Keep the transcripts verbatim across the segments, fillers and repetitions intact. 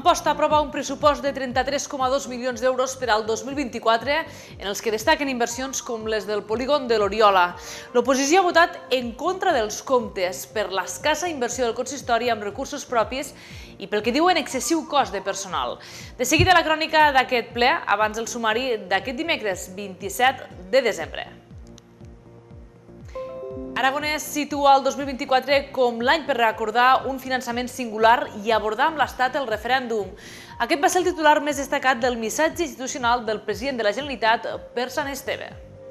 Amposta aprova un pressupost de trenta-tres coma dos milions d'euros per al dos mil vint-i-quatre, en els que destaquen inversions com les del polígon de l'Oriola. L'oposició ha votat en contra dels comptes per l'escassa inversió del consistori amb recursos propis i pel que diuen excessiu cost de personal. De seguida la crònica d'aquest ple, abans del sumari d'aquest dimecres vint-i-set de desembre. Aragonès situa el dos mil vint-i-quatre com l'any per recordar un finançament singular i abordar amb l'Estat el referèndum. Aquest va ser el titular més destacat del missatge institucional del president de la Generalitat per Sant Esteve.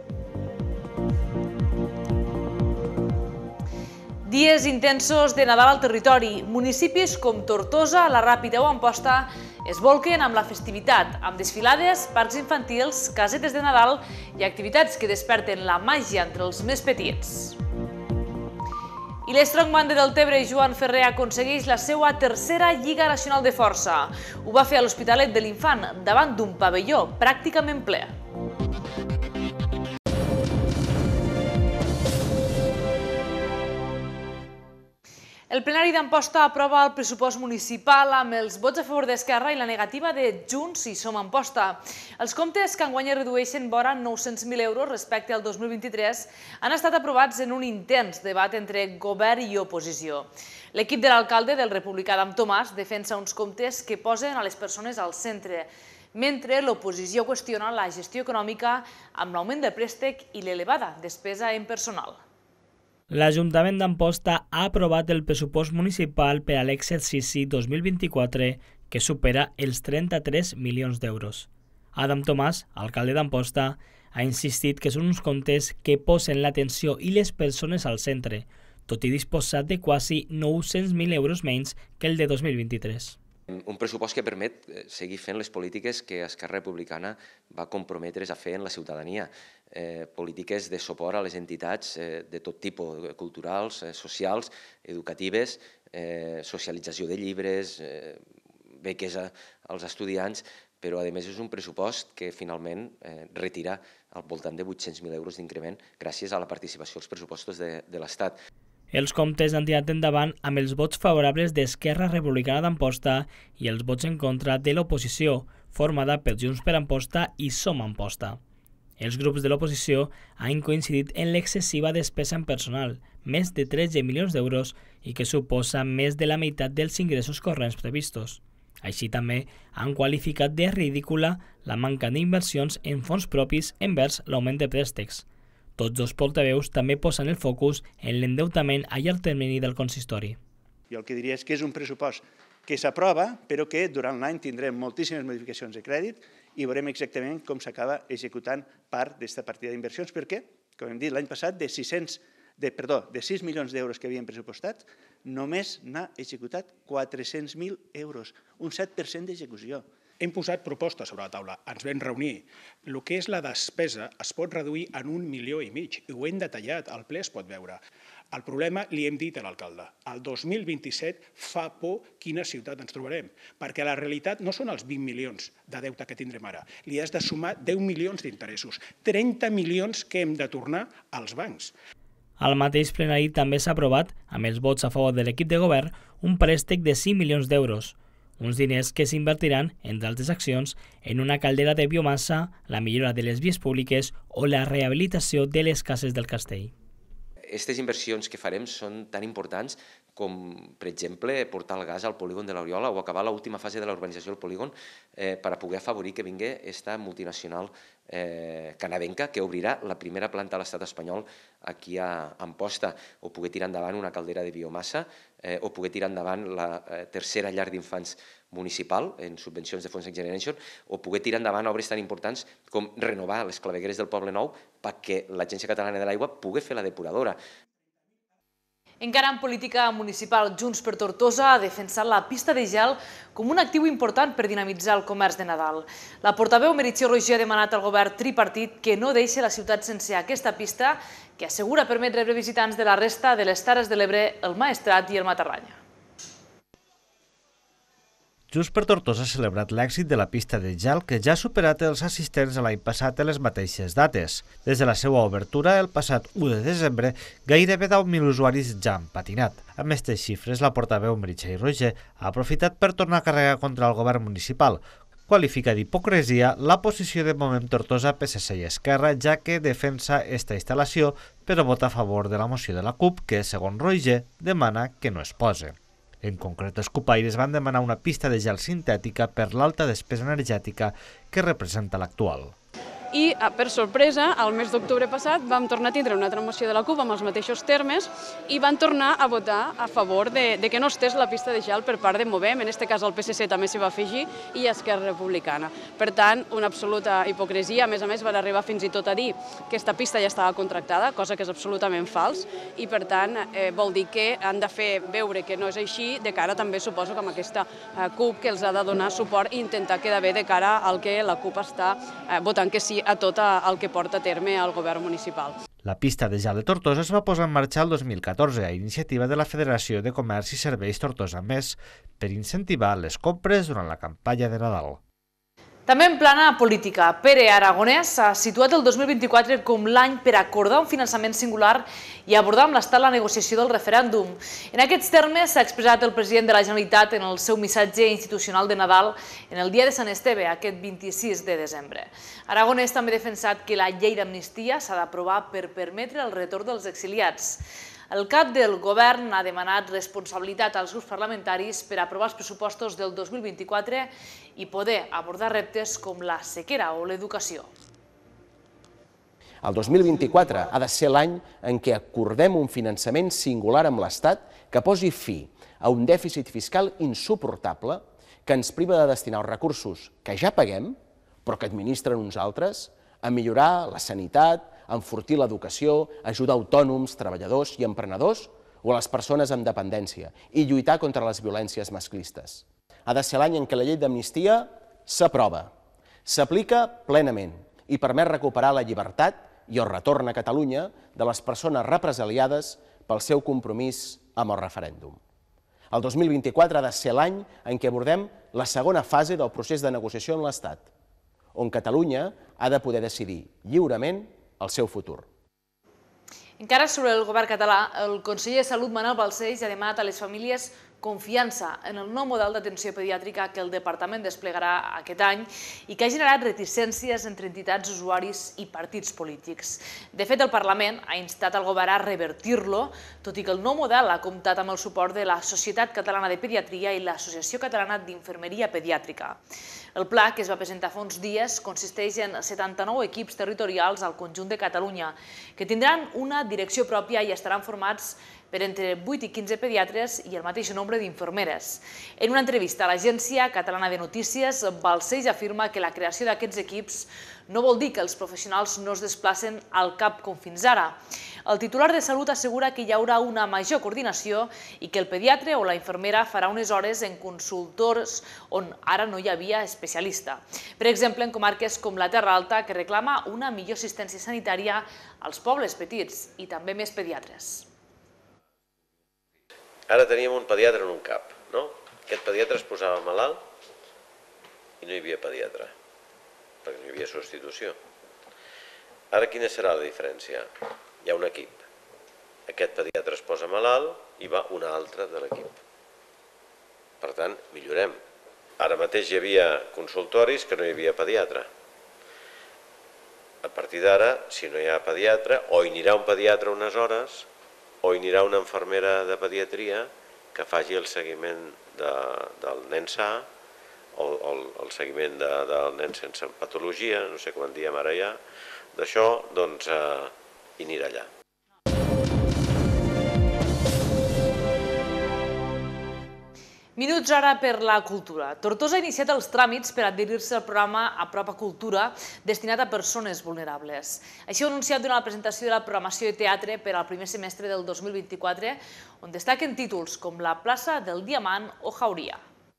Dies intensos de Nadal al territori. Municipis com Tortosa, La Ràpita o Amposta es bolquen amb la festivitat, amb desfilades, parcs infantils, casetes de Nadal i activitats que desperten la màgia entre els més petits. I l'Strongman de Deltebre, Joan Ferrer, aconsegueix la seva tercera Lliga Nacional de Força. Ho va fer a l'Hospitalet de l'Infant, davant d'un pavelló pràcticament ple. El plenari d'Amposta aprova el pressupost municipal amb els vots a favor d'Esquerra i la negativa de Junts i Som Amposta. Els comptes que enguany es redueixen vora nou-cents mil euros respecte al dos mil vint-i-tres han estat aprovats en un intens debat entre govern i oposició. L'equip de l'alcalde del republicà Adam Tomàs defensa uns comptes que posen a les persones al centre, mentre l'oposició qüestiona la gestió econòmica amb l'augment del préstec i l'elevada despesa en personal. L'Ajuntament d'Amposta ha aprovat el pressupost municipal per a l'exercici dos mil vint-i-quatre, que supera els trenta-tres milions d'euros. Adam Tomàs, alcalde d'Amposta, ha insistit que són uns comptes que posen l'atenció i les persones al centre, tot i disposar de quasi nou-cents mil euros menys que el de dos mil vint-i-tres. Un pressupost que permet seguir fent les polítiques que Esquerra Republicana va comprometre's a fer en la ciutadania. Eh, polítiques de suport a les entitats eh, de tot tipus, culturals, eh, socials, educatives, eh, socialització de llibres, eh, beques a, als estudiants, però a més és un pressupost que finalment eh, retira al voltant de vuit-cents mil euros d'increment gràcies a la participació als pressupostos de, de l'Estat. Els comptes han tirat endavant amb els vots favorables d'Esquerra Republicana d'Amposta i els vots en contra de l'oposició, formada per Junts per Amposta i Som Amposta. Els grups de l'oposició han coincidit en l'excessiva despesa en personal, més de tretze milions d'euros, i que suposa més de la meitat dels ingressos corrents previstos. Així també han qualificat de ridícula la manca d'inversions en fons propis envers l'augment de préstecs. Tots dos portaveus també posen el focus en l'endeutament a llarg termini del consistori. Jo el que diria és que és un pressupost que s'aprova, però que durant l'any tindrem moltíssimes modificacions de crèdit i veurem exactament com s'acaba executant part d'aquesta partida d'inversions, perquè, com hem dit l'any passat, de sis-cents, de, perdó, de sis milions d'euros que havien pressupostat, només n'ha executat quatre-cents mil euros, un set per cent d'execució. Hem posat propostes sobre la taula, ens vam reunir. El que és la despesa es pot reduir en un milió i mig, i ho hem detallat, al ple es pot veure. El problema li hem dit a l'alcalde, el dos mil vint-i-set fa por quina ciutat ens trobarem, perquè la realitat no són els vint milions de deute que tindrem ara, li has de sumar deu milions d'interessos, trenta milions que hem de tornar als bancs. Al mateix plenari també s'ha aprovat, amb els vots a favor de l'equip de govern, un préstec de cinc milions d'euros, uns diners que s'invertiran, entre altres accions, en una caldera de biomassa, la millora de les vies públiques o la rehabilitació de les cases del castell. Aquestes inversions que farem són tan importants com, per exemple, portar el gas al polígon de l'Oriola o acabar l'última fase de la urbanització del polígon eh, per a poder afavorir que vingui aquesta multinacional eh, canadenca que obrirà la primera planta a l'estat espanyol aquí a Amposta, o poder tirar endavant una caldera de biomassa, eh, o poder tirar endavant la eh, tercera llar d'infants municipal en subvencions de fons Next Generation, o poder tirar endavant obres tan importants com renovar les clavegueres del Poble Nou perquè l'Agència Catalana de l'Aigua pugui fer la depuradora. Encara en política municipal, Junts per Tortosa ha defensat la pista de gel com un actiu important per dinamitzar el comerç de Nadal. La portaveu Meritxell Roigé ha demanat al govern tripartit que no deixi la ciutat sense aquesta pista, que assegura permet rebre visitants de la resta de les Terres de l'Ebre, el Maestrat i el Matarranya. Junts per Tortosa ha celebrat l'èxit de la pista de gel que ja ha superat els assistents l'any passat a les mateixes dates. Des de la seva obertura, el passat u de desembre, gairebé deu mil usuaris ja han patinat. Amb aquestes xifres, la portaveu Meritxell Roger ha aprofitat per tornar a carregar contra el govern municipal. Qualifica d'hipocresia la posició de Movem Tortosa, P S C i Esquerra, ja que defensa esta instal·lació però vota a favor de la moció de la CUP que, segons Roger, demana que no es pose. En concret, els cupaires van demanar una pista de gel sintètica per l'alta despesa energètica que representa l'actual. I, per sorpresa, al mes d'octubre passat vam tornar a tindre una altra moció de la CUP amb els mateixos termes i van tornar a votar a favor de, de que no estés la pista de gel per part de Movem, en aquest cas el P S C també s'hi va afegir, i Esquerra Republicana. Per tant, una absoluta hipocresia. A més a més, van arribar fins i tot a dir que aquesta pista ja estava contractada, cosa que és absolutament fals, i per tant eh, vol dir que han de fer veure que no és així, de cara també suposo que amb aquesta eh, CUP que els ha de donar suport i intentar quedar bé de cara al que la CUP està eh, votant que sí a tot el que porta a terme el govern municipal. La pista de gel de Tortosa es va posar en marxa el dos mil catorze a iniciativa de la Federació de Comerç i Serveis Tortosa Més per incentivar les compres durant la campanya de Nadal. També en plana política, Pere Aragonès ha situat el dos mil vint-i-quatre com l'any per acordar un finançament singular i abordar amb l'Estat la negociació del referèndum. En aquests termes s'ha expressat el president de la Generalitat en el seu missatge institucional de Nadal en el dia de Sant Esteve, aquest vint-i-sis de desembre. Aragonès també ha defensat que la llei d'amnistia s'ha d'aprovar per permetre el retorn dels exiliats. El cap del govern ha demanat responsabilitat als grups parlamentaris per aprovar els pressupostos del dos mil vint-i-quatre i poder abordar reptes com la sequera o l'educació. El dos mil vint-i-quatre ha de ser l'any en què acordem un finançament singular amb l'Estat que posi fi a un dèficit fiscal insuportable que ens priva de destinar els recursos que ja paguem, però que administren uns altres, a millorar la sanitat, a enfortir l'educació, ajudar autònoms, treballadors i emprenedors o a les persones amb dependència i lluitar contra les violències masclistes. Ha de ser l'any en què la llei d'amnistia s'aprova, s'aplica plenament i permet recuperar la llibertat i el retorn a Catalunya de les persones represaliades pel seu compromís amb el referèndum. El dos mil vint-i-quatre ha de ser l'any en què abordem la segona fase del procés de negociació amb l'Estat, on Catalunya ha de poder decidir lliurement el seu futur. Encara sobre el govern català, el conseller de Salut, Manel Balcells, ha demanat a les famílies confiança en el nou model d'atenció pediàtrica que el departament desplegarà aquest any i que ha generat reticències entre entitats, usuaris i partits polítics. De fet, el Parlament ha instat el govern a revertir-lo, tot i que el nou model ha comptat amb el suport de la Societat Catalana de Pediatria i l'Associació Catalana d'Infermeria Pediàtrica. El pla, que es va presentar fa uns dies, consisteix en setanta-nou equips territorials al conjunt de Catalunya, que tindran una direcció pròpia i estaran formats per entre vuit i quinze pediatres i el mateix nombre d'infermeres. En una entrevista a l'Agència Catalana de Notícies, Balcells afirma que la creació d'aquests equips no vol dir que els professionals no es desplacen al cap com fins ara. El titular de Salut assegura que hi haurà una major coordinació i que el pediatre o la infermera farà unes hores en consultors on ara no hi havia especialista. Per exemple, en comarques com la Terra Alta, que reclama una millor assistència sanitària als pobles petits i també més pediatres. Ara teníem un pediatre en un cap, no? Aquest pediatre es posava malalt i no hi havia pediatre, perquè no hi havia substitució. Ara quina serà la diferència? Hi ha un equip. Aquest pediatre es posa malalt i va un altre de l'equip. Per tant, millorem. Ara mateix hi havia consultoris que no hi havia pediatre. A partir d'ara, si no hi ha pediatre, o hi anirà un pediatre unes hores, o hi anirà una infermera de pediatria que faci el seguiment de, del nen sa o, o el seguiment de, del nen sense patologia, no sé com en diem ara ja, d'això, doncs eh, hi anirà allà. Minuts ara per la cultura. Tortosa ha iniciat els tràmits per adherir-se al programa Apropa Cultura destinat a persones vulnerables. Així ho ha anunciat durant la presentació de la programació de teatre per al primer semestre del dos mil vint-i-quatre, on destaquen títols com La plaça del Diamant o Jauria.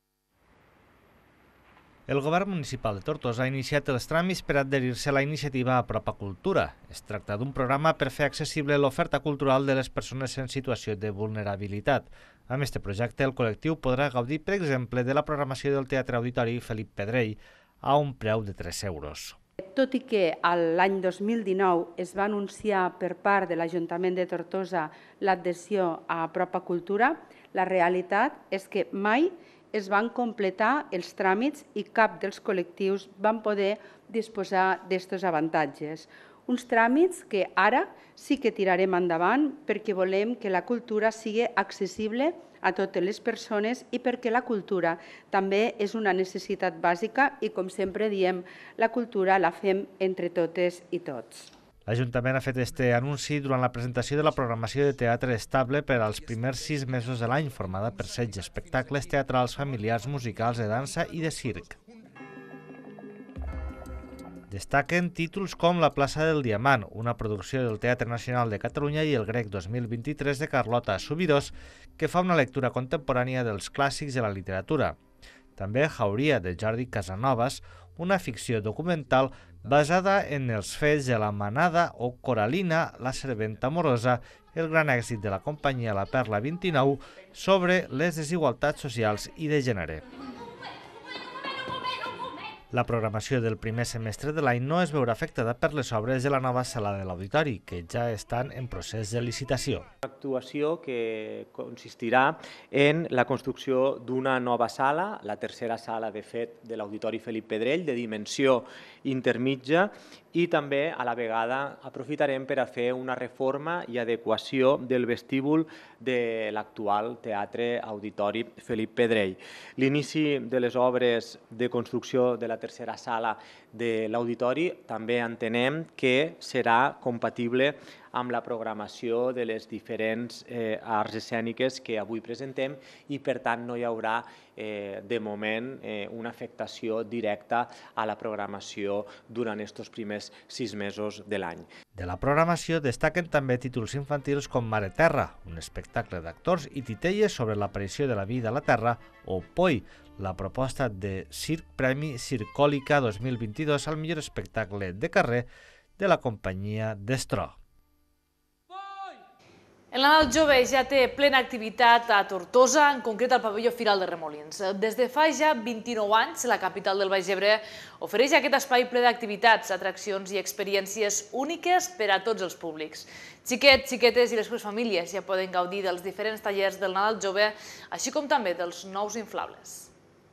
El govern municipal de Tortosa ha iniciat els tràmits per adherir-se a la iniciativa Apropa Cultura. Es tracta d'un programa per fer accessible l'oferta cultural de les persones en situació de vulnerabilitat. Amb aquest projecte, el col·lectiu podrà gaudir, per exemple, de la programació del Teatre Auditori Felip Pedrell a un preu de tres euros. Tot i que l'any dos mil dinou es va anunciar per part de l'Ajuntament de Tortosa l'adhesió a Apropa Cultura, la realitat és que mai es van completar els tràmits i cap dels col·lectius van poder disposar d'aquests avantatges. Uns tràmits que ara sí que tirarem endavant perquè volem que la cultura sigui accessible a totes les persones i perquè la cultura també és una necessitat bàsica i, com sempre diem, la cultura la fem entre totes i tots. L'Ajuntament ha fet aquest anunci durant la presentació de la programació de teatre estable per als primers sis mesos de l'any, formada per setze espectacles teatrals, familiars, musicals, de dansa i de circ. Destaquen títols com La plaça del Diamant, una producció del Teatre Nacional de Catalunya, i El grec dos mil vint-i-tres de Carlota Subirós, que fa una lectura contemporània dels clàssics de la literatura. També Jauria, de Jordi Casanovas, una ficció documental basada en els fets de la Manada, o Coralina, la serventa amorosa, el gran èxit de la companyia La Perla vint-i-nou sobre les desigualtats socials i de gènere. La programació del primer semestre de l'any no es veurà afectada per les obres de la nova sala de l'Auditori, que ja estan en procés de licitació. Una actuació que consistirà en la construcció d'una nova sala, la tercera sala, de fet, de l'Auditori Felip Pedrell, de dimensió intermitja, i també, a la vegada, aprofitarem per a fer una reforma i adequació del vestíbul de l'actual Teatre Auditori Felip Pedrell. L'inici de les obres de construcció de la tercera sala de l'auditori també entenem que serà compatible amb la programació de les diferents eh, arts escèniques que avui presentem i, per tant, no hi haurà eh, de moment eh, una afectació directa a la programació durant aquests primers sis mesos de l'any. De la programació destaquen també títols infantils com Mare Terra, un espectacle d'actors i titelles sobre l'aparició de la vida a la Terra, o Poi, la proposta de Circ Premi Circòlica dos mil vint-i-dos al millor espectacle de carrer de la companyia Destro. El Nadal Jove ja té plena activitat a Tortosa, en concret al pavelló Firal de Remolins. Des de fa ja vint-i-nou anys, la capital del Baix Ebre ofereix aquest espai ple d'activitats, atraccions i experiències úniques per a tots els públics. Xiquets, xiquetes i les seves famílies ja poden gaudir dels diferents tallers del Nadal Jove, així com també dels nous inflables.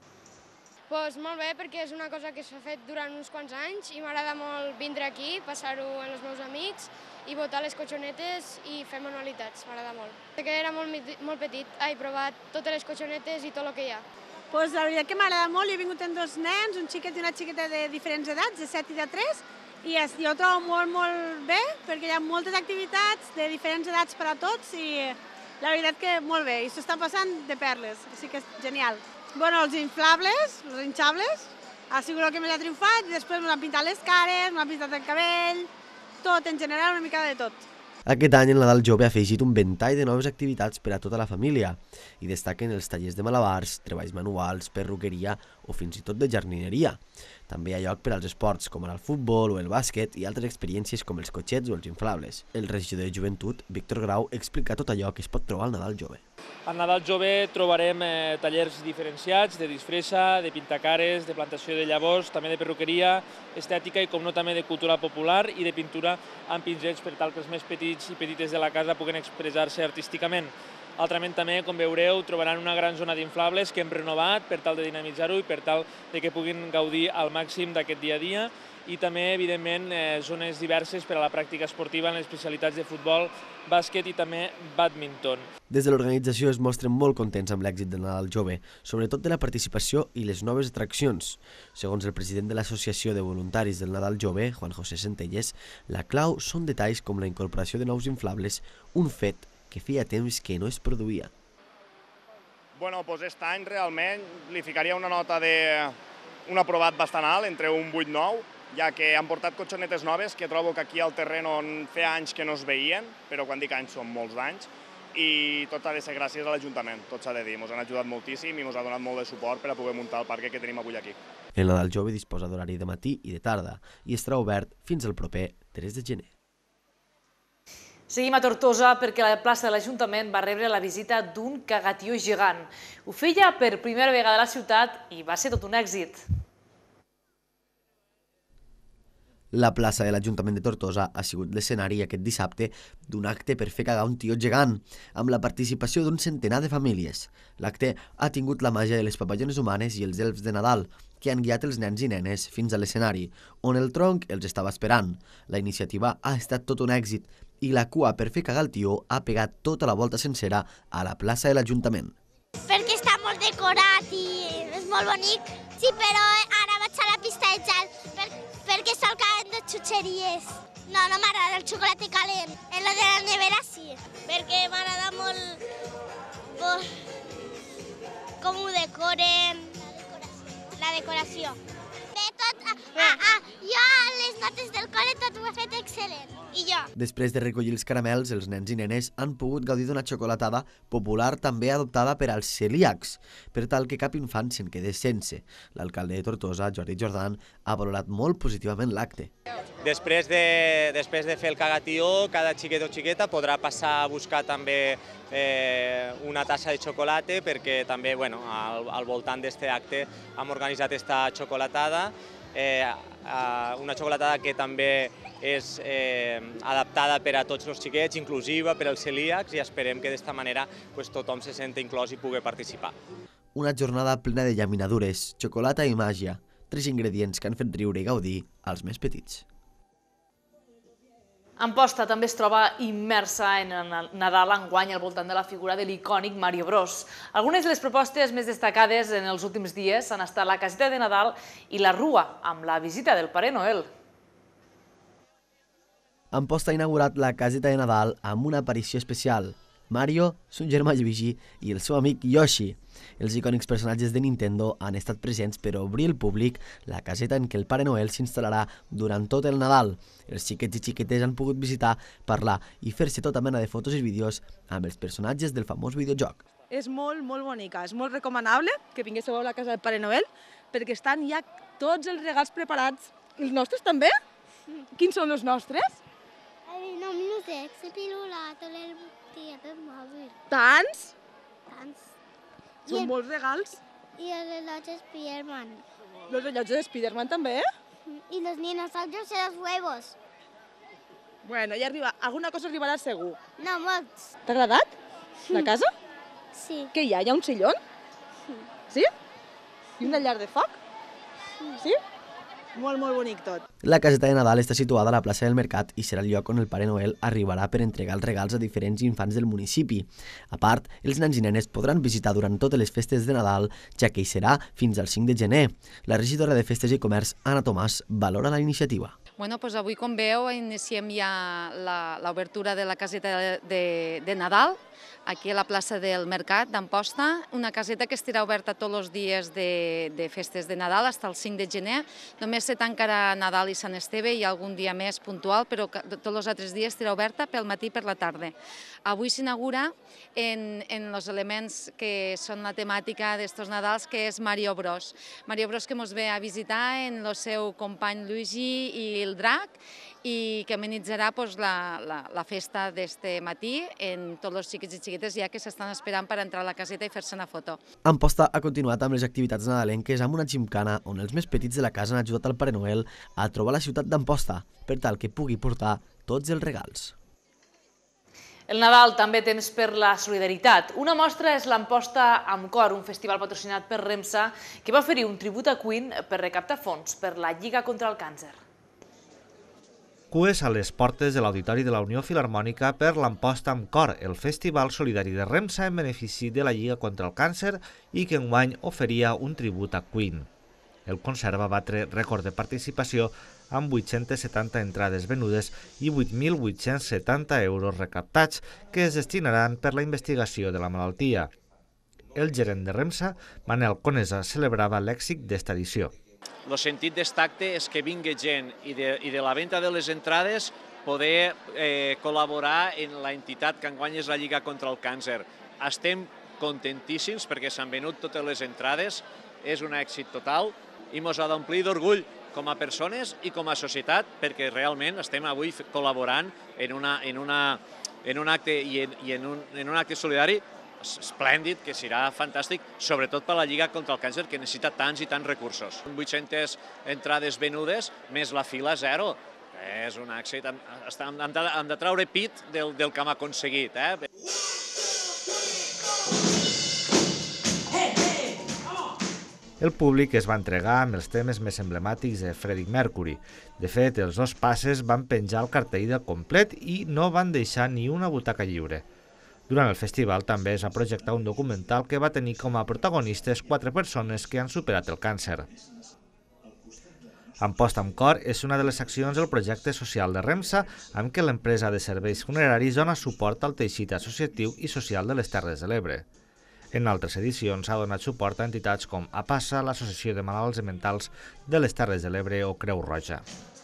Doncs molt bé, perquè és una cosa que s'ha fet durant uns quants anys i m'agrada molt vindre aquí, passar-ho amb els meus amics i botar les cotxonetes i fer manualitats, m'agrada molt. Que era molt, molt petit, he provat totes les cotxonetes i tot el que hi ha. Pues la veritat que m'agrada molt, jo he vingut amb dos nens, un xiquet i una xiqueta de diferents edats, de set i de tres, i jo ho trobo molt, molt bé, perquè hi ha moltes activitats de diferents edats per a tots i la veritat que molt bé, i s'ho està passant de perles, així que és genial. Bueno, els inflables, els hinchables, ha sigut el que més ha triomfat, i després m'han pintat les cares, m'han pintat el cabell, tot, en general, una mica de tot. Aquest any el Nadal Jove ha afegit un ventall de noves activitats per a tota la família i destaquen els tallers de malabars, treballs manuals, perruqueria o fins i tot de jardineria. També hi ha lloc per als esports, com ara el futbol o el bàsquet, i altres experiències com els cotxets o els inflables. El regidor de Joventut, Víctor Grau, explica tot allò que es pot trobar al Nadal Jove. Al Nadal Jove trobarem eh, tallers diferenciats de disfressa, de pintacares, de plantació de llavors, també de perruqueria, estètica i, com no, també de cultura popular i de pintura amb pinzells per tal que els més petits i petites de la casa puguen expressar-se artísticament. Altrament també, com veureu, trobaran una gran zona d'inflables que hem renovat per tal de dinamitzar-ho i per tal de que puguin gaudir al màxim d'aquest dia a dia, i també, evidentment, eh, zones diverses per a la pràctica esportiva en les especialitats de futbol, bàsquet i també bàdminton. Des de l'organització es mostren molt contents amb l'èxit del Nadal Jove, sobretot de la participació i les noves atraccions. Segons el president de l'Associació de Voluntaris del Nadal Jove, Juan José Centelles, la clau són detalls com la incorporació de nous inflables, un fet que feia temps que no es produïa. Bueno, doncs aquest any realment li ficaria una nota d'un aprovat bastant alt, entre un vuit nou, ja que han portat cotxonetes noves que trobo que aquí al terreno feia anys que no es veien, però quan dic anys són molts d'anys, i tot ha de ser gràcies a l'Ajuntament, tot s'ha de dir. Ens han ajudat moltíssim i ens ha donat molt de suport per a poder muntar el parc que tenim avui aquí. El Nadal Jove disposa d'horari de matí i de tarda i estarà obert fins al proper tres de gener. Seguim a Tortosa perquè la plaça de l'Ajuntament va rebre la visita d'un cagatió gegant. Ho feia per primera vegada a la ciutat i va ser tot un èxit. La plaça de l'Ajuntament de Tortosa ha sigut l'escenari aquest dissabte d'un acte per fer cagar un tió gegant, amb la participació d'un centenar de famílies. L'acte ha tingut la màgia de les papallones humanes i els elfs de Nadal, que han guiat els nens i nenes fins a l'escenari, on el tronc els estava esperant. La iniciativa ha estat tot un èxit i la cua per fer cagar el tió ha pegat tota la volta sencera a la plaça de l'Ajuntament. Perquè està molt decorat i és molt bonic. Sí, però ara vaig a la pista de gel per, perquè sol caen de xutxeries. No, no m'agrada el xocolata calent. En la de la nevera sí, perquè m'agrada molt pues, com ho decoren, la decoració. De tot, ah, ah, jo a les notes del col·le tot ho he fet excel·lent. I jo. Després de recollir els caramels, els nens i nenes han pogut gaudir d'una xocolatada popular també adoptada per als celíacs, per tal que cap infant se'n quede sense. L'alcalde de Tortosa, Jordi Jordan, ha valorat molt positivament l'acte. Després de, després de fer el cagatió, cada xiquet o xiqueta podrà passar a buscar també eh, una tassa de xocolata, perquè també bueno, al, al voltant d'aquest acte hem organitzat aquesta xocolatada, eh, una xocolatada que també és eh, adaptada per a tots els xiquets, inclusiva per als celíacs, i esperem que d'esta manera pues, tothom se senti inclòs i pugui participar. Una jornada plena de llaminadures, xocolata i màgia, tres ingredients que han fet riure i gaudir als més petits. Amposta també es troba immersa en el Nadal enguany al voltant de la figura de l'icònic Mario Bros. Algunes de les propostes més destacades en els últims dies han estat la caseta de Nadal i la rua, amb la visita del Pare Noel. Amposta ha inaugurat la caseta de Nadal amb una aparició especial. Mario, son germà Luigi i el seu amic Yoshi. Els icònics personatges de Nintendo han estat presents per obrir al públic la caseta en què el Pare Noel s'instal·larà durant tot el Nadal. Els xiquets i xiquetes han pogut visitar, parlar i fer-se tota mena de fotos i vídeos amb els personatges del famós videojoc. És molt, molt bonica, és molt recomanable que vinguéssiu a la casa del Pare Noel perquè estan ja tots els regals preparats. Els nostres també? Quins són els nostres? No m'ho sé, he pilulat el tiet del mòbil. Tants? Tants. Són molts regals. I el rellotge Spiderman. Els rellotges de Spiderman també? I los dinosaurios y los huevos. Bueno, ja arriba. Alguna cosa arribarà segur. No, molts. T'ha agradat la casa? Sí. Què hi ha? Hi ha un sillón? Sí? I una llar de foc? Sí? Molt, molt bonic tot. La caseta de Nadal està situada a la plaça del Mercat i serà el lloc on el Pare Noel arribarà per entregar els regals a diferents infants del municipi. A part, els nens i nenes podran visitar durant totes les festes de Nadal, ja que hi serà fins al cinc de gener. La regidora de Festes i Comerç, Anna Tomàs, valora la iniciativa. Bueno, doncs avui, com veu, iniciem ja l'obertura de la caseta de, de Nadal, aquí a la plaça del Mercat d'Amposta, una caseta que estarà oberta tots els dies de, de festes de Nadal, fins al cinc de gener. Només se tancarà Nadal i Sant Esteve i algun dia més puntual, però tots els altres dies estarà oberta pel matí i per la tarda. Avui s'inaugura en, en els elements que són la temàtica d'estos Nadals, que és Mario Bros. Mario Bros que ens ve a visitar en el seu company Luigi i el drac, i que amenitzarà pues, la, la, la festa d'este matí en tots els xiquets i xiquetes ja que s'estan esperant per entrar a la caseta i fer-se una foto. Amposta ha continuat amb les activitats nadalenques amb una gimcana on els més petits de la casa han ajudat al Pare Noel a trobar la ciutat d'Amposta per tal que pugui portar tots els regals. El Nadal també temps per la solidaritat. Una mostra és l'Amposta amb Cor, un festival patrocinat per Remsa que va oferir un tribut a Queen per recaptar fons per la Lliga contra el Càncer. Cues a les portes de l'Auditori de la Unió Filharmònica per l'Amposta amb Cor, el festival solidari de Remsa en benefici de la Lliga contra el Càncer i que enguany oferia un tribut a Queen. El concert va batre rècord de participació amb vuit-centes setanta entrades venudes i vuit mil vuit-cents setanta euros recaptats que es destinaran per la investigació de la malaltia. El gerent de Remsa, Manel Conesa, celebrava l'èxit d'esta edició. El sentit d'aquest acte és que vingui gent i de, i de la venda de les entrades poder eh, col·laborar en la entitat que enguany és la Lliga contra el Càncer. Estem contentíssims perquè s'han venut totes les entrades, és un èxit total i ens ha d'omplir d'orgull com a persones i com a societat, perquè realment estem avui col·laborant en, una, en, una, en un acte i en, i en, un, en un acte solidari esplèndid, que serà fantàstic, sobretot per a la Lliga contra el Càncer, que necessita tants i tants recursos. vuit-centes entrades venudes, més la fila zero. És un èxit. Hem de, hem de treure pit del, del que hem aconseguit. Eh? El públic es va entregar amb els temes més emblemàtics de Freddie Mercury. De fet, els dos passes van penjar el cartell del complet i no van deixar ni una butaca lliure. Durant el festival també es va projectar un documental que va tenir com a protagonistes quatre persones que han superat el càncer. Amposta amb cor és una de les accions del projecte social de Remsa, amb què l'empresa de serveis funeraris dona suport al teixit associatiu i social de les Terres de l'Ebre. En altres edicions ha donat suport a entitats com APASA, l'Associació de Malalts Mentals de les Terres de l'Ebre o Creu Roja.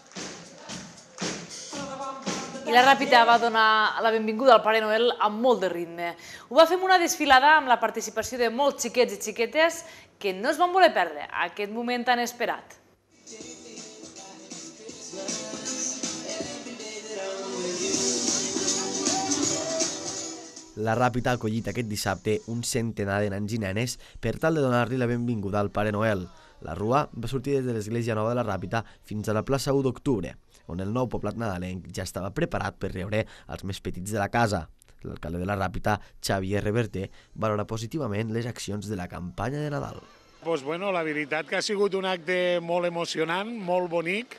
I la Ràpita va donar la benvinguda al Pare Noel amb molt de ritme. Ho va fer amb una desfilada amb la participació de molts xiquets i xiquetes que no es van voler perdre aquest moment tan esperat. La Ràpita ha acollit aquest dissabte un centenar de nens i nenes per tal de donar-li la benvinguda al Pare Noel. La rua va sortir des de l'Església Nova de la Ràpita fins a la plaça u d'octubre, on el nou poblat nadalenc ja estava preparat per rebre els més petits de la casa. L'alcalde de la Ràpita, Xavier Reverter, valora positivament les accions de la campanya de Nadal. Pues bueno, la veritat que ha sigut un acte molt emocionant, molt bonic,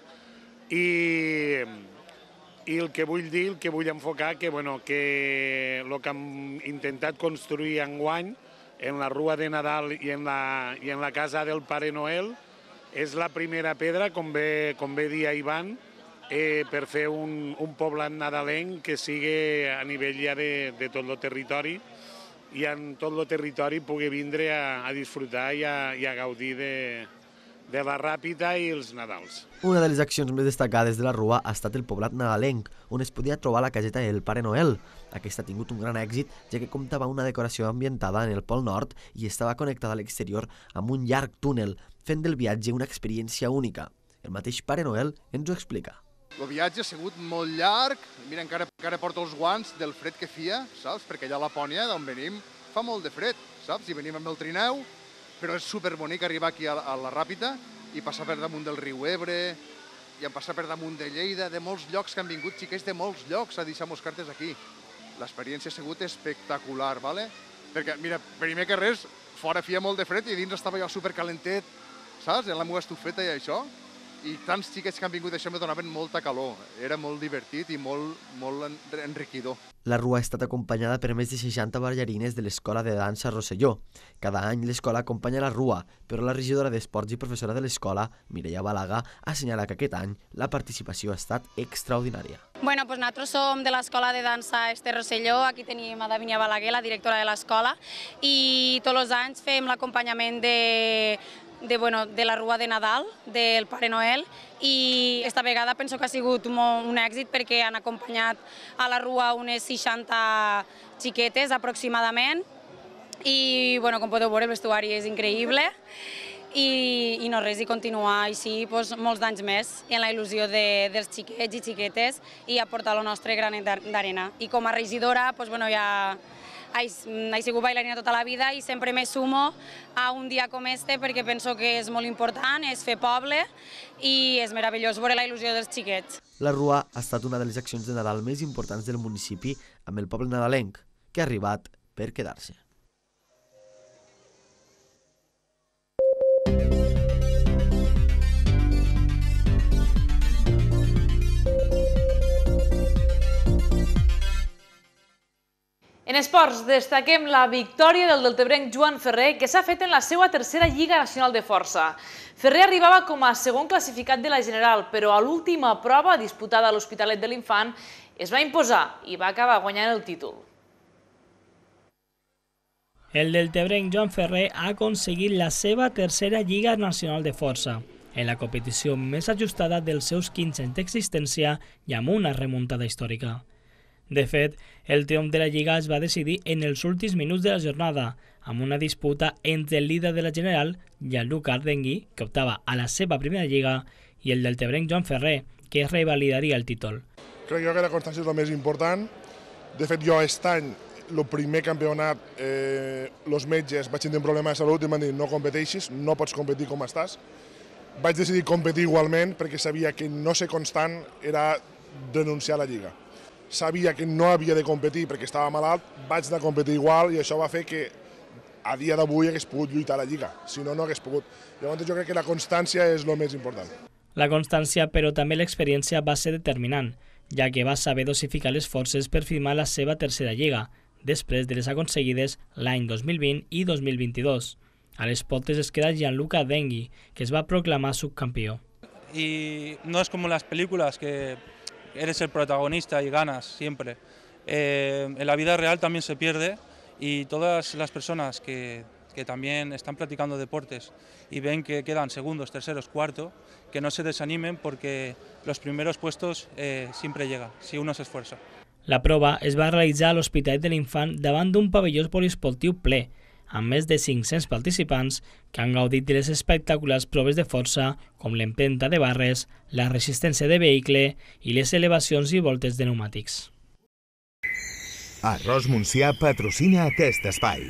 i, i el que vull dir, el que vull enfocar, que, bueno, que el que hem intentat construir enguany en la Rua de Nadal i en la, i en la casa del Pare Noel és la primera pedra, com bé, com bé dia Ivan, eh, per fer un, un poblat nadalenc que sigui a nivell ja de, de tot el territori i en tot el territori pugui vindre a, a disfrutar i a, i a gaudir de, de la Ràpita i els Nadals. Una de les accions més destacades de la Rua ha estat el poblat nadalenc, on es podia trobar la caseta del Pare Noel. Aquesta ha tingut un gran èxit, ja que comptava una decoració ambientada en el Pol Nord i estava connectada a l'exterior amb un llarg túnel, fent del viatge una experiència única. El mateix Pare Noel ens ho explica. El viatge ha sigut molt llarg, mira, encara, encara porto els guants del fred que fia, saps? Perquè allà a Lapònia, d'on venim, fa molt de fred, saps? I venim amb el trineu, però és superbonic arribar aquí a, a la Ràpita i passar per damunt del riu Ebre, i passar per damunt de Lleida, de molts llocs que han vingut xiquets de molts llocs a deixar-nos cartes aquí. L'experiència ha sigut espectacular, ¿vale? Perquè, mira, primer que res, fora feia molt de fred i dins estava jo supercalentet, saps? En la meva estufeta i això. I tants xiquets que han vingut això me donaven molta calor. Era molt divertit i molt, molt enriquidor. La Rua ha estat acompanyada per més de seixanta ballarines de l'Escola de Dansa Rosselló. Cada any l'escola acompanya la Rua, però la regidora d'Esports i professora de l'escola, Mireia Balaga, assenyala que aquest any la participació ha estat extraordinària. Bueno, pues nosaltres som de l'Escola de Dansa Este Rosselló, aquí tenim a Davinia Balaguer, la directora de l'escola, i tots els anys fem l'acompanyament de De, bueno, de la Rua de Nadal, del Pare Noel, i esta vegada penso que ha sigut un, un èxit perquè han acompanyat a la Rua unes seixanta xiquetes aproximadament i, bueno, com podeu veure, el vestuari és increïble i, i no res, i continuar així doncs, molts d'anys més en la il·lusió de, dels xiquets i xiquetes i aportar el nostre granet d'arena. I com a regidora, doncs, bueno, ja he sigut bailarina tota la vida i sempre me sumo a un dia com este perquè penso que és molt important, és fer poble i és meravellós veure la il·lusió dels xiquets. La Rua ha estat una de les accions de Nadal més importants del municipi amb el poble nadalenc, que ha arribat per quedar-se. En esports, destaquem la victòria del deltebrenc Joan Ferrer, que s'ha fet en la seva tercera Lliga Nacional de Força. Ferrer arribava com a segon classificat de la General, però a l'última prova, disputada a l'Hospitalet de l'Infant, es va imposar i va acabar guanyant el títol. El deltebrenc Joan Ferrer ha aconseguit la seva tercera Lliga Nacional de Força, en la competició més ajustada dels seus quinze anys d'existència i amb una remuntada històrica. De fet, el triomf de la Lliga es va decidir en els últims minuts de la jornada, amb una disputa entre el líder de la General, Gianluca Ardengui, que optava a la seva primera Lliga, i el deltebrenc Joan Ferrer, que revalidaria el títol. Crec jo que la constància és el més important. De fet, jo aquest any, el primer campionat, els metges vaig tenir un problema de salut i m'han dit no competeixis, no pots competir com estàs. Vaig decidir competir igualment perquè sabia que no ser constant era denunciar la lliga. Sabia que no havia de competir perquè estava malalt, vaig anar a competir igual i això va fer que a dia d'avui hagués pogut lluitar a la lliga, si no, no hagués pogut. Llavors jo crec que la constància és el més important. La constància, però també l'experiència va ser determinant, ja que va saber dosificar les forces per firmar la seva tercera lliga, després de les aconseguides l'any dos mil vint i dos mil vint-i-dos. A les potes es queda Gianluca Denghi, que es va proclamar subcampeón. Y no es como en las películas, que eres el protagonista y ganas siempre. Eh, en la vida real también se pierde y todas las personas que, que también están practicando deportes y ven que quedan segundos, terceros, cuartos, que no se desanimen porque los primeros puestos eh, siempre llegan, si uno se esfuerza. La prova es va realitzar a l'Hospitalet de l'Infant davant d'un pavelló poliesportiu ple, amb més de cinc-cents participants que han gaudit de les espectaculars proves de força com l'empenta de barres, la resistència de vehicle i les elevacions i voltes de pneumàtics. Arròs Montsià patrocina aquest espai.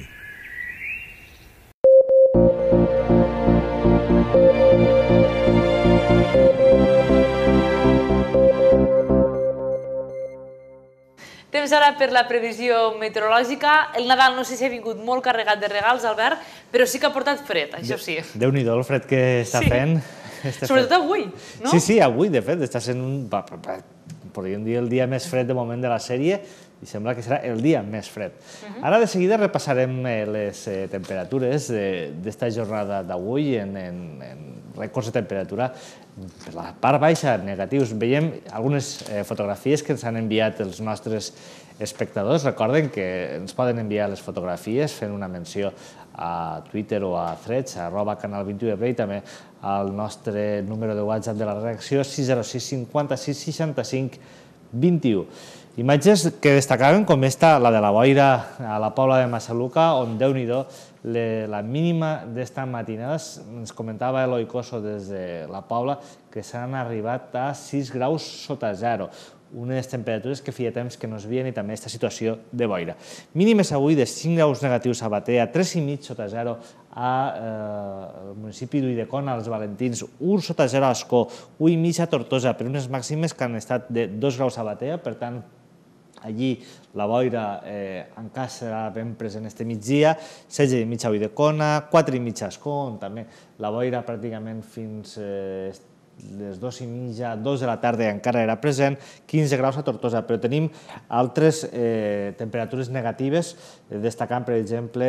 Temps ara per la previsió meteorològica. El Nadal no sé si ha vingut molt carregat de regals, Albert, però sí que ha portat fred, això sí. Déu-n'hi-do el fred que està fent. Sobretot avui, no? Sí, sí, avui, de fet, està sent un... podríem dir el dia més fred de moment de la sèrie i sembla que serà el dia més fred. Ara de seguida repassarem les temperatures d'esta jornada d'avui en rècords de temperatura. Per la part baixa, negatius, veiem algunes fotografies que ens han enviat els nostres espectadors. Recorden que ens poden enviar les fotografies fent una menció a Twitter o a Threads, arroba canal vint-i-u de Play, també al nostre número de WhatsApp de la redacció sis zero sis cinquanta-sis seixanta-cinc vint-i-u. Imatges que destacaven com esta, la de la boira a la Pobla de Massaluca, on, Déu-n'hi-do, la mínima d'esta matinada, ens comentava Eloi Coso des de la Pobla, que s'han arribat a sis graus sota zero, unes temperatures que feia temps que no es veien i també aquesta situació de boira. Mínimes avui de cinc graus negatius a Batea, tres i mig sota zero al municipi d'Ulldecona, als Valentins, un sota zero a Ascó, un i mig a Tortosa, per unes màximes que han estat de dos graus a Batea, per tant, allí la boira encara serà ben present este migdia, setze i mig a Ulldecona, quatre i mig a Ascó, on també la boira pràcticament fins les dues i mitja, dos de la tarda encara era present, quinze graus a Tortosa, però tenim altres temperatures negatives, destacant, per exemple,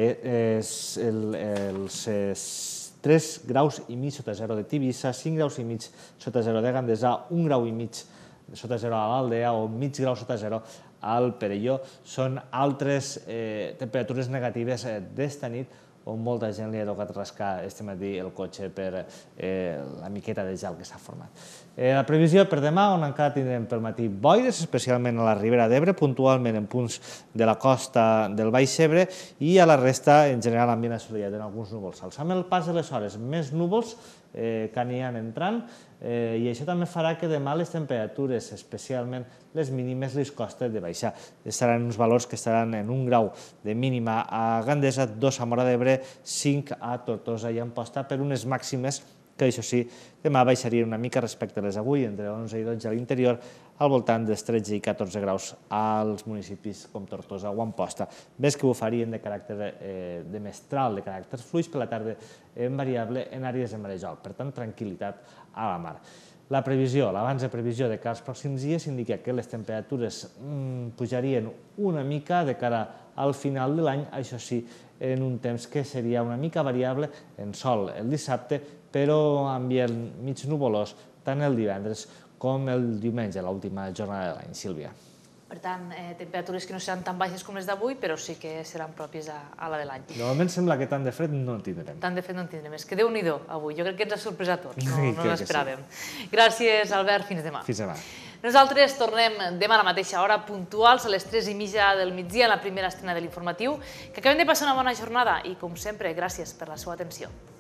els tres graus i mig sota zero de Tivissa, cinc graus i mig sota zero de Gandesa, un grau i mig sota zero a l'Aldea o mig grau sota zero al Perelló. Són altres temperatures negatives d'esta nit on molta gent li ha tocat rascar este matí el cotxe per la miqueta de gel que s'ha format. La previsió per demà, on encara tindrem pel matí boires, especialment a la Ribera d'Ebre, puntualment en punts de la costa del Baix Ebre, i a la resta, en general, ambient assolellat en alguns núvols alts. Amb el pas de les hores, més núvols que aniran entrant, i això també farà que demà les temperatures, especialment les mínimes, les costa de baixar. Estaran uns valors que estaran en un grau de mínima a Gandesa, dos a Móra d'Ebre, cinc a Tortosa i Amposta, per unes màximes que, això sí, demà baixarien una mica respecte a les d'avui, entre onze i dotze a l'interior, al voltant dels tretze i catorze graus als municipis com Tortosa o Amposta. Ves que bufarien de caràcter de mestral, de caràcter fluix, per la tarda en variable en àrees de marejol. Per tant, tranquil·litat a la mar. La previsió, l'abans de previsió de cara als pròxims dies indica que les temperatures pujarien una mica de cara al final de l'any, això sí, en un temps que seria una mica variable en sol el dissabte, però ambient mig nuvolós tant el divendres com el diumenge, l'última jornada de l'any. Sílvia. Per tant, temperatures que no seran tan baixes com les d'avui, però sí que seran pròpies a la de l'any. De moment sembla que tant de fred no en tindrem. Tant de fred no en tindrem. És que Déu-n'hi-do avui. Jo crec que ens ha sorprès a tots. No l'esperàvem. Gràcies, Albert. Fins demà. Fins demà. Nosaltres tornem demà a la mateixa hora, puntuals, a les tres i mitja del migdia, a la primera estrena de l'informatiu. Que acabem de passar una bona jornada i, com sempre, gràcies per la seva atenció.